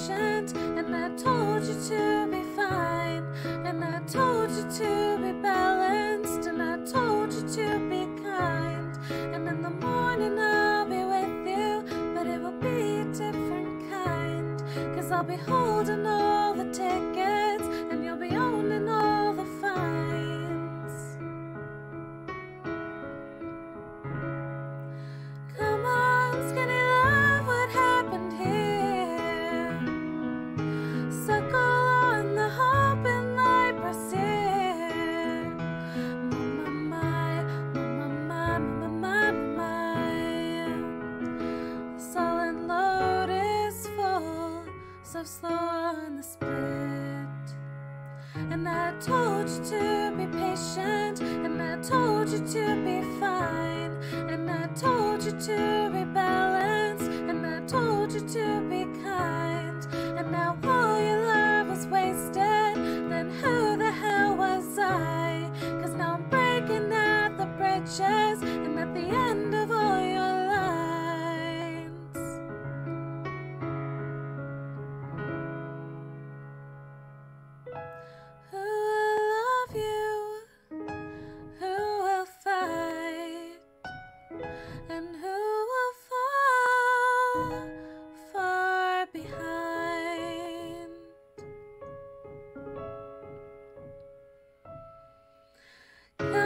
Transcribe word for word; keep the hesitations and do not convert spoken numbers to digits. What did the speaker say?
patient, and I told you to be fine, and I told you to be balanced, and I told you to be kind. And in the morning I'll be with you, but it will be a different kind, 'cause I'll be holding all the tickets and you'll be owning all the fines. Come on, skinny love, what happened here? Suckle on the hope and light proceed. My, my, my, my, my, my, my. The solid load is full, so slow on the split. And I told you to be patient, and I told you to be fine, and I told you to be balanced, and I told you to be kind. And now all your love was wasted, then who the hell was I? 'Cause now I'm breaking out the bridges, and at the end of all your lines, who will love you? Who will fight? And who will fall far behind? Come